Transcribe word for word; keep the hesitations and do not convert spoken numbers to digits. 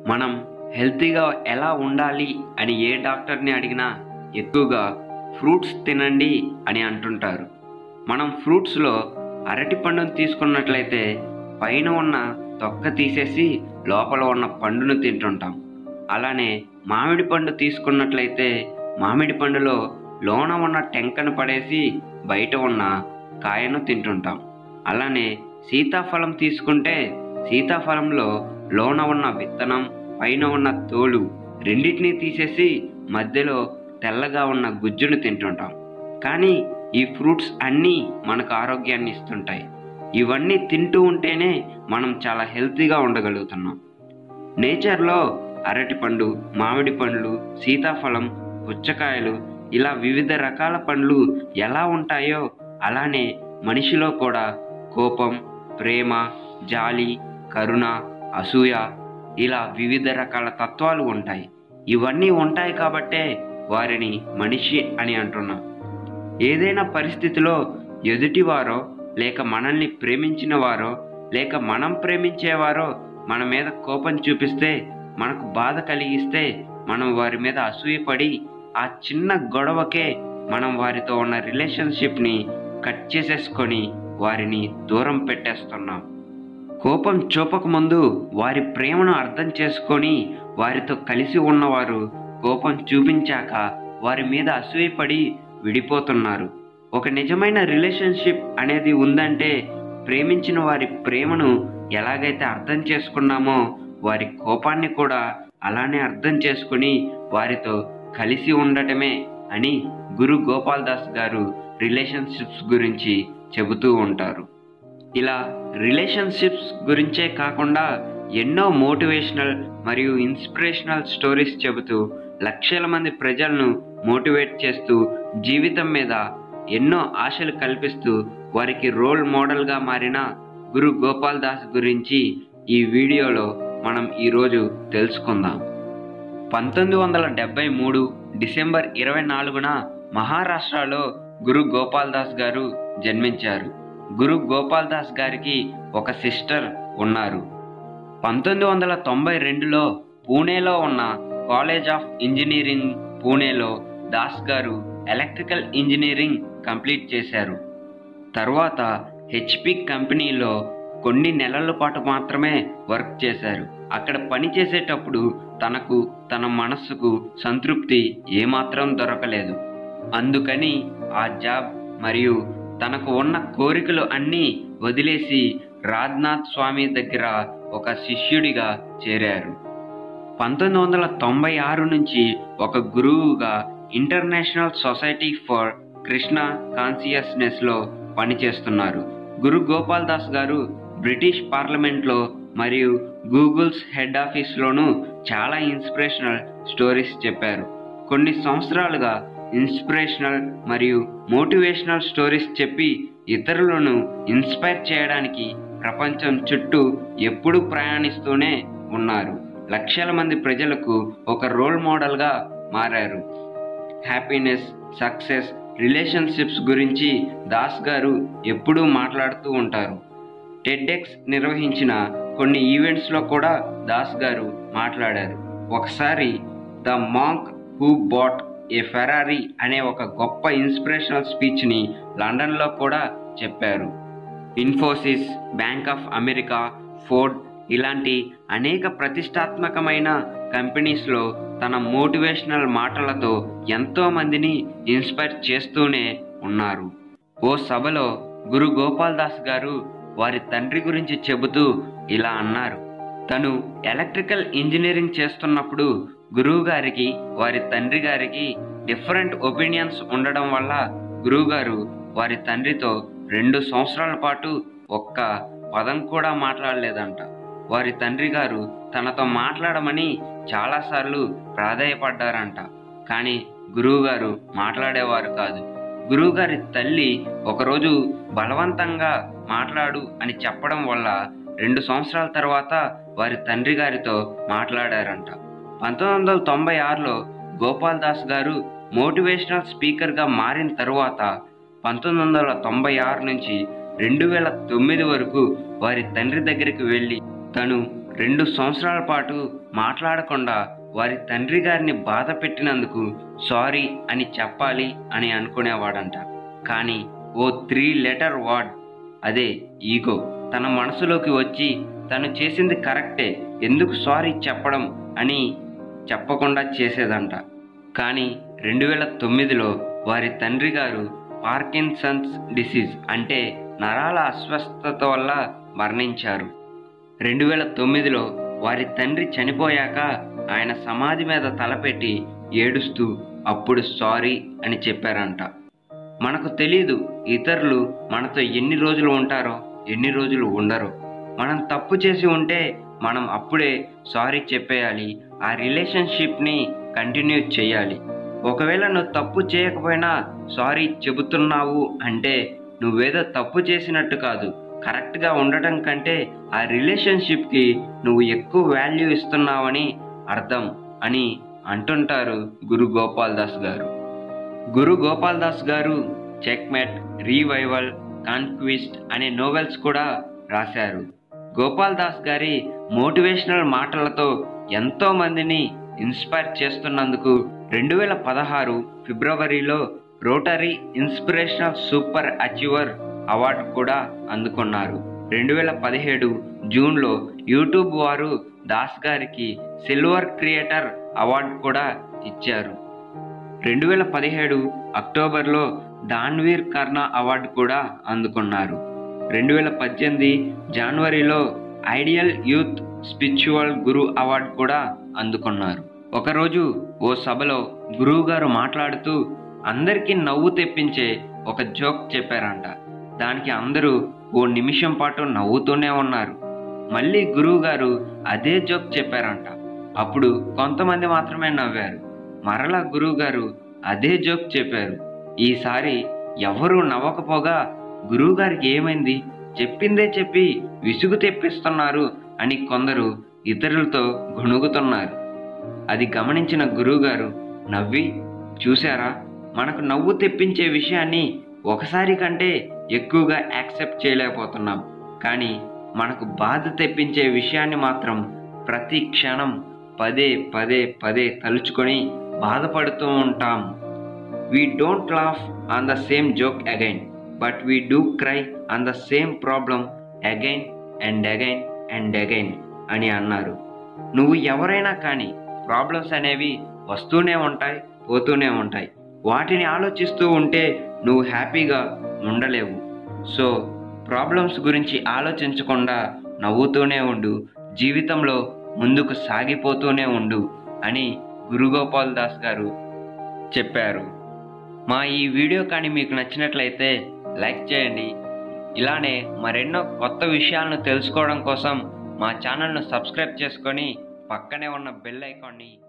మనం హెల్తీగా ఎలా ఉండాలి అని ఏ డాక్టర్ని అడిగినా ఎక్కువగా ఫ్రూట్స్ తినండి అని అంటుంటారు. మనం ఫ్రూట్స్లో అరటి పండును తీసుకున్నట్లయితే పైన ఉన్న తొక్క తీసేసి లోపల ఉన్న పండును తింటుంటాం. అలానే మామిడి పండు తీసుకున్నట్లయితే మామిడి పండులో లోన ఉన్న టెంకను పడేసి బయట ఉన్న కాయను తింటుంటాం. అలానే సీతాఫలం తీసుకుంటే సీతాఫలంలో లోన ఉన్న విత్తనం పైన ఉన్న తోలు రెండింటినీ తీసేసి మధ్యలో తెల్లగా ఉన్న గుజ్జును తింటుంటాం. కానీ ఈ ఫ్రూట్స్ అన్నీ మనకు ఆరోగ్యాన్ని ఇస్తుంటాయి. ఇవన్నీ తింటూ ఉంటేనే మనం చాలా హెల్తీగా ఉండగలుగుతున్నాం. నేచర్లో అరటిపండు, మామిడి పండ్లు, సీతాఫలం, పుచ్చకాయలు ఇలా వివిధ రకాల పండ్లు ఎలా ఉంటాయో అలానే మనిషిలో కూడా కోపం, ప్రేమ, జాలి, కరుణ, అసూయ ఇలా వివిధ రకాల తత్వాలు ఉంటాయి. ఇవన్నీ ఉంటాయి కాబట్టే వారిని మనిషి అని అంటున్నాం. ఏదైనా పరిస్థితిలో ఎదుటివారో లేక మనల్ని ప్రేమించిన వారో లేక మనం ప్రేమించేవారో మన మీద కోపం చూపిస్తే, మనకు బాధ కలిగిస్తే మనం వారి మీద అసూయపడి ఆ చిన్న గొడవకే మనం వారితో ఉన్న రిలేషన్షిప్ని కట్ చేసేసుకొని వారిని దూరం పెట్టేస్తున్నాం. కోపం చూపకముందు వారి ప్రేమను అర్థం చేసుకొని వారితో కలిసి ఉన్నవారు కోపం చూపించాక వారి మీద అసూయపడి విడిపోతున్నారు. ఒక నిజమైన రిలేషన్షిప్ అనేది ఉందంటే ప్రేమించిన వారి ప్రేమను ఎలాగైతే అర్థం చేసుకున్నామో వారి కోపాన్ని కూడా అలానే అర్థం చేసుకుని వారితో కలిసి ఉండటమే అని గురు గోపాల్ దాస్ గారు రిలేషన్షిప్స్ గురించి చెబుతూ ఉంటారు. ఇలా రిలేషన్షిప్స్ గురించే కాకుండా ఎన్నో మోటివేషనల్ మరియు ఇన్స్పిరేషనల్ స్టోరీస్ చెబుతూ లక్షల మంది ప్రజలను మోటివేట్ చేస్తూ జీవితం మీద ఎన్నో ఆశలు కల్పిస్తూ వారికి రోల్ మోడల్గా మారిన గురు గోపాల్ దాస్ గురించి ఈ వీడియోలో మనం ఈరోజు తెలుసుకుందాం. పంతొమ్మిది వందల డెబ్బై మూడు డిసెంబర్ ఇరవై నాలుగున మహారాష్ట్రలో గురు గోపాల్ దాస్ గారు జన్మించారు. గురు గోపాల్ దాస్ గారికి ఒక సిస్టర్ ఉన్నారు. పంతొమ్మిది వందల తొంభై రెండులో పూణేలో ఉన్న కాలేజ్ ఆఫ్ ఇంజనీరింగ్ పూణేలో దాస్ గారు ఎలక్ట్రికల్ ఇంజనీరింగ్ కంప్లీట్ చేశారు. తర్వాత హెచ్పి కంపెనీలో కొన్ని నెలల పాటు మాత్రమే వర్క్ చేశారు. అక్కడ పని చేసేటప్పుడు తనకు తన మనస్సుకు సంతృప్తి ఏమాత్రం దొరకలేదు. అందుకని ఆ జాబ్ మరియు తనకు ఉన్న కోరికలు అన్నీ వదిలేసి రాజ్నాథ్ స్వామి దగ్గర ఒక శిష్యుడిగా చేరారు. పంతొమ్మిది వందల తొంభై ఆరు నుంచి ఒక గురువుగా ఇంటర్నేషనల్ సొసైటీ ఫర్ కృష్ణ కాన్షియస్నెస్లో పనిచేస్తున్నారు. గురు గోపాల్ దాస్ గారు బ్రిటిష్ పార్లమెంట్లో మరియు గూగుల్స్ హెడ్ ఆఫీస్లోనూ చాలా ఇన్స్పిరేషనల్ స్టోరీస్ చెప్పారు. కొన్ని సంవత్సరాలుగా ఇన్స్పిరేషనల్ మరియు మోటివేషనల్ స్టోరీస్ చెప్పి ఇతరులను ఇన్స్పైర్ చేయడానికి ప్రపంచం చుట్టూ ఎప్పుడూ ప్రయాణిస్తూనే ఉన్నారు. లక్షల మంది ప్రజలకు ఒక రోల్ మోడల్గా మారారు. హ్యాపీనెస్, సక్సెస్, రిలేషన్షిప్స్ గురించి దాస్ గారు ఎప్పుడూ మాట్లాడుతూ ఉంటారు. టెడ్ఎక్స్ నిర్వహించిన కొన్ని ఈవెంట్స్లో కూడా దాస్ గారు మాట్లాడారు. ఒకసారి the monk who bought a Ferrari అనే ఒక గొప్ప ఇన్స్పిరేషనల్ స్పీచ్ని లండన్లో కూడా చెప్పారు. Infosys, bank of America, Ford ఇలాంటి అనేక ప్రతిష్టాత్మకమైన కంపెనీస్లో తన మోటివేషనల్ మాటలతో ఎంతో మందిని ఇన్స్పైర్ చేస్తూనే ఉన్నారు. ఓ సభలో గురు గోపాల్ దాస్ గారు వారి తండ్రి గురించి చెబుతూ ఇలా అన్నారు. తను ఎలక్ట్రికల్ ఇంజనీరింగ్ చేస్తున్నప్పుడు గురువు గారికి వారి తండ్రి గారికి డిఫరెంట్ ఒపీనియన్స్ ఉండడం వల్ల గురువుగారు వారి తండ్రితో రెండు సంవత్సరాల పాటు ఒక్క పదం కూడా మాట్లాడలేదంట. వారి తండ్రి గారు తనతో మాట్లాడమని చాలాసార్లు ప్రాధేయపడ్డారంట. కానీ గురువుగారు మాట్లాడేవారు కాదు. గురువుగారి తల్లి ఒకరోజు బలవంతంగా మాట్లాడు అని చెప్పడం వల్ల రెండు సంవత్సరాల తర్వాత వారి తండ్రి గారితో మాట్లాడారంట. పంతొమ్మిది వందల తొంభై ఆరులో గోపాల్ దాస్ గారు మోటివేషనల్ స్పీకర్గా మారిన తరువాత పంతొమ్మిది వందల తొంభై ఆరు నుంచి రెండు వేల తొమ్మిది వరకు వారి తండ్రి దగ్గరికి వెళ్ళి తను రెండు సంవత్సరాల పాటు మాట్లాడకుండా వారి తండ్రి గారిని బాధ పెట్టినందుకు సారీ అని చెప్పాలి అని అనుకునేవాడంట. కానీ ఓ త్రీ లెటర్ వర్డ్, అదే ఈగో, తన మనసులోకి వచ్చి తను చేసింది కరెక్టే, ఎందుకు సారీ చెప్పడం అని చెప్పకుండా చేసేదంట. కానీ రెండు వేల తొమ్మిదిలో వారి తండ్రి గారు పార్కిన్సన్స్ డిసీజ్ అంటే నరాల అస్వస్థత వల్ల మరణించారు. రెండు వేల తొమ్మిదిలో వారి తండ్రి చనిపోయాక ఆయన సమాధి మీద తలపెట్టి ఏడుస్తూ అప్పుడు సారీ అని చెప్పారంట. మనకు తెలీదు ఇతరులు మనతో ఎన్ని రోజులు ఉంటారో ఎన్ని రోజులు ఉండరో. మనం తప్పు చేసి ఉంటే మనం అప్పుడే సారీ చెప్పేయాలి, ఆ రిలేషన్షిప్ని కంటిన్యూ చేయాలి. ఒకవేళ నువ్వు తప్పు చేయకపోయినా సారీ చెబుతున్నావు అంటే నువ్వేదో తప్పు చేసినట్టు కాదు, కరెక్ట్గా ఉండటం కంటే ఆ రిలేషన్షిప్కి నువ్వు ఎక్కువ వాల్యూ ఇస్తున్నావని అర్థం అని అంటుంటారు గురు గోపాల్ దాస్ గారు. గురు గోపాల్ దాస్ గారు చెక్మేట్, రీవైవల్, కాన్క్విస్ట్ అనే నోవెల్స్ కూడా రాశారు. గోపాల్ దాస్ గారి మోటివేషనల్ మాటలతో ఎంతో మందిని ఇన్స్పైర్ చేస్తున్నందుకు రెండు వేల పదహారు ఫిబ్రవరిలో Rotary inspirational super achiever award కూడా అందుకున్నారు. రెండు వేల పదిహేడు జూన్లో యూట్యూబ్ వారు దాస్ గారికి సిల్వర్ క్రియేటర్ అవార్డు కూడా ఇచ్చారు. రెండు వేల పదిహేడు అక్టోబర్లో దాన్వీర్ కర్ణ అవార్డు కూడా అందుకున్నారు. రెండు వేల పద్దెనిమిది జనవరిలో ideal youth spiritual guru award కూడా అందుకున్నారు. ఒకరోజు ఓ సభలో గురువు గారు మాట్లాడుతూ అందరికీ నవ్వు తెప్పించే ఒక జోక్ చెప్పారంట. దానికి అందరూ ఓ నిమిషం పాటు నవ్వుతూనే ఉన్నారు. మళ్ళీ గురువు గారు అదే జోక్ చెప్పారంట. అప్పుడు కొంతమంది మాత్రమే నవ్వారు. మరలా గురువు గారు అదే జోక్ చెప్పారు. ఈసారి ఎవరూ నవ్వకపోగా గురువు గారికి ఏమైంది, చెప్పిందే చెప్పి విసుగు తెప్పిస్తున్నారు అని కొందరు ఇతరులతో గొణుగుతున్నారు. అది గమనించిన గురువుగారు నవ్వి, చూశారా, మనకు నవ్వు తెప్పించే విషయాన్ని ఒకసారి కంటే ఎక్కువగా యాక్సెప్ట్ చేయలేకపోతున్నాం, కానీ మనకు బాధ తెప్పించే విషయాన్ని మాత్రం ప్రతి క్షణం పదే పదే పదే తలుచుకొని బాధపడుతూ ఉంటాం. We don't laugh on the same joke again, but we do cry on the same problem again and again and again అని అన్నారు. నువ్వు ఎవరైనా కానీ ప్రాబ్లమ్స్ అనేవి వస్తూనే ఉంటాయి, పోతూనే ఉంటాయి. వాటిని ఆలోచిస్తూ ఉంటే నువ్వు హ్యాపీగా ఉండలేవు. సో ప్రాబ్లమ్స్ గురించి ఆలోచించకుండా నవ్వుతూనే ఉండు, జీవితంలో ముందుకు సాగిపోతూనే ఉండు అని గురు గోపాల్ దాస్ గారు చెప్పారు. మా ఈ వీడియో కానీ మీకు నచ్చినట్లయితే లైక్ చేయండి. ఇలానే మరెన్నో కొత్త విషయాలను తెలుసుకోవడం కోసం మా ఛానల్ను సబ్స్క్రైబ్ చేసుకొని పక్కనే ఉన్న బెల్ ఐకాన్ని